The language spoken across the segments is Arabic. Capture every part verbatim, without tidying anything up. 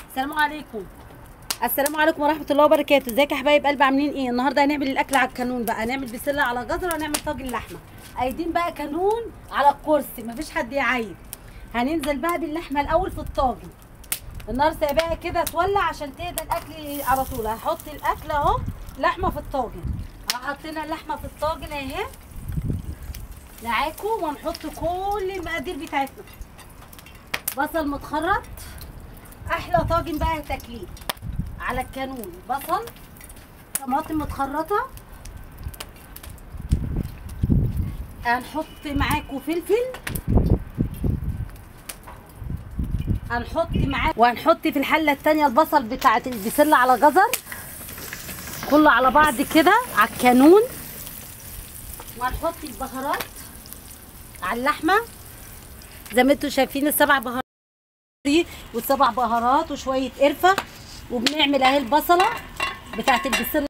السلام عليكم. السلام عليكم ورحمه الله وبركاته. ازيك يا حبايب قلبي، عاملين ايه؟ النهارده هنعمل الاكل على الكانون بقى، هنعمل بسله على جزر وهنعمل طاجن لحمه. قايدين بقى كانون على الكرسي، مفيش حد يعيب. هننزل بقى باللحمه الاول في الطاجن. النار سايباها كده تولع عشان تهدى الاكل على طول. هحط الاكل اهو، لحمه في الطاجن. حطينا اللحمه في الطاجن اهي معاكم، وهنحط كل المقادير بتاعتنا. بصل متخرط، احلى طاجن بقى تاكليه على الكانون. بصل، طماطم متخرطه، هنحط معاكم فلفل، هنحط معاكم وهنحط في الحله الثانيه البصل بتاعت البسله على جزر، كله على بعض كده على الكانون. وهنحط البهارات على اللحمه زي ما انتم شايفين، السبع بهارات والسبع بهارات وشويه قرفه. وبنعمل اهي البصله بتاعت البسله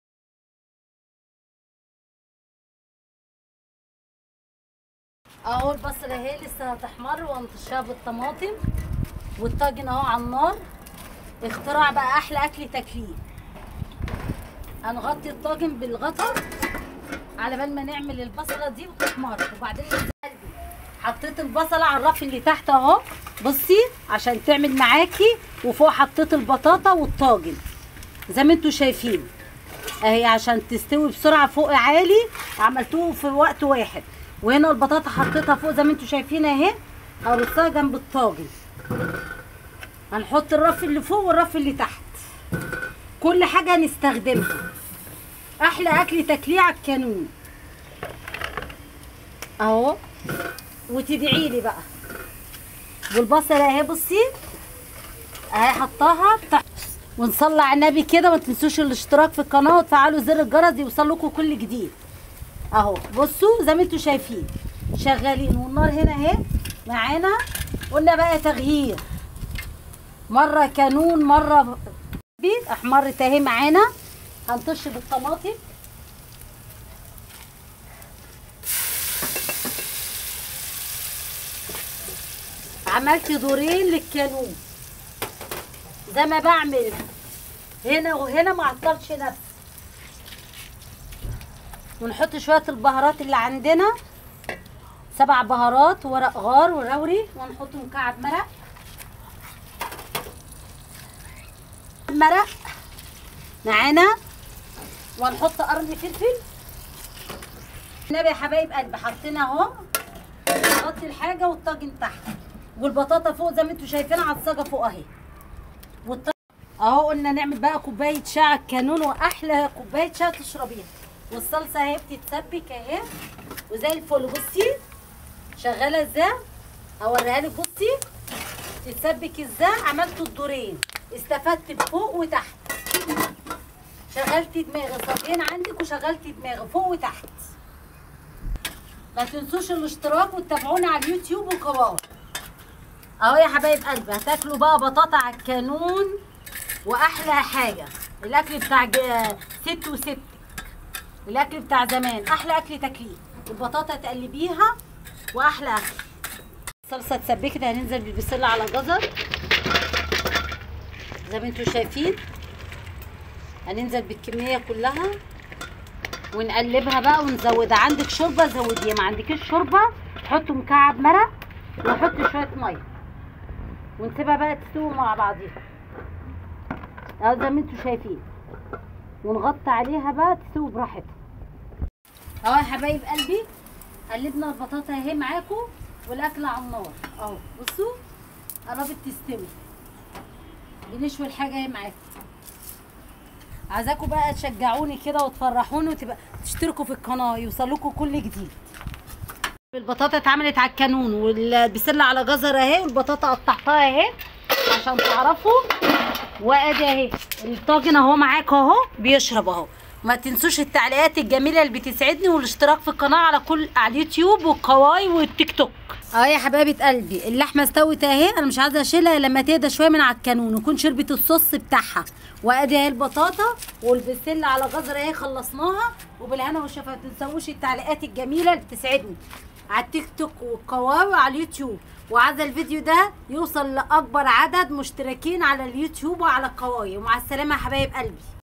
اهو. البصله اهي لسه هتحمر وهنطشها بالطماطم، والطاجن اهو على النار. اختراع بقى، احلى اكل تاكليه. هنغطي الطاجن بالغطا على بال ما نعمل البصله دي وتحمر. وبعدين حطيت البصله على الرف اللي تحت اهو، بصي عشان تعمل معاكي. وفوق حطيت البطاطا والطاجن زي ما انتوا شايفين اهي، عشان تستوي بسرعه فوق عالي. عملتوه في وقت واحد. وهنا البطاطا حطيتها فوق زي ما انتوا شايفين اهي، هرصها جنب الطاجن. هنحط الرف اللي فوق والرف اللي تحت، كل حاجه هنستخدمها. احلى اكل تاكليه على الكانون اهو. وتدعي لي بقى. والبصله اهي بصي اهي حطاها تحت. ونصلي على النبي كده، ما تنسوش الاشتراك في القناه وتفعلوا زر الجرس يوصل لكم كل جديد اهو. بصوا زي ما انتوا شايفين شغالين، والنار هنا اهي معانا. قلنا بقى تغيير، مره كانون مره بيت. احمرت اهي معانا. هنطش بالطماطم، عملت دورين للكانون زي ما بعمل هنا وهنا، ما عطلش نفسي. ونحط شويه البهارات اللي عندنا، سبع بهارات ورق غار وروري. ونحط مكعب مرق مرق معانا. وهنحط قرن فلفل. النبي يا حبايب قلبي حطينا اهو، نغطي الحاجه والطاجن تحت، والبطاطا فوق زي ما انتوا شايفين عصاجه فوق اهي. والط... اهو قلنا نعمل بقى كوبايه شاي على الكانون، واحلى كوبايه شاي تشربيها. والصلصه اهي بتتسبك اهي وزي الفل. بصي شغاله ازاي، هوريها لك. بصي تتسبك ازاي. عملت الدورين، استفدت بفوق وتحت. شغلت دماغي صاجين عندك، وشغلت دماغي فوق وتحت. ما تنسوش الاشتراك وتتابعونا على اليوتيوب وكبار اهو يا حبايب قلبي. هتاكلوا بقى بطاطا على الكانون، واحلى حاجه الاكل بتاع ست وستك، الاكل بتاع زمان. احلى اكل تاكليه، البطاطا تقلبيها واحلى اكل. الصلصه اتسبكت، هننزل بالبسله على جزر زي ما انتوا شايفين. هننزل بالكميه كلها ونقلبها بقى ونزودها. عندك شوربه زوديها، ما عندكيش شوربه حطوا مكعب مرق وحطي شويه ميه، ونسيبها بقى تستوي مع بعضيها اهو زي ما انتوا شايفين. ونغطي عليها بقى تستوي براحتها اهو يا حبايب قلبي. قلبنا البطاطا اهي معاكم، والاكل على النار اهو. بصوا قربت تستوي. بنشوي الحاجه اهي معاكم. عايزاكم بقى تشجعوني كده وتفرحوني، وتبقى تشتركوا في القناه يوصلكوا كل جديد. البطاطا اتعملت على الكانون، والبسله على جزر اهي، والبطاطا قطعتها اهي عشان تعرفوا. وادي اهي الطاجن اهو معاكم اهو بيشرب اهو. ما تنسوش التعليقات الجميله اللي بتسعدني، والاشتراك في القناه على كل على اليوتيوب والقواي والتيك توك اهو يا حبايبه قلبي. اللحمه استوت اهي، انا مش عايزه اشيلها لما تهدى شويه من على الكانون ويكون شربت الصوص بتاعها. وادي اهي البطاطا والبسله على جزر اهي خلصناها. وبالهنا والشفا. ما تنسوش التعليقات الجميله اللي بتسعدني. على التيك توك والقواوي على اليوتيوب، وعايزه الفيديو ده يوصل لاكبر عدد مشتركين على اليوتيوب وعلى القواوي. ومع السلامه يا حبايب قلبي.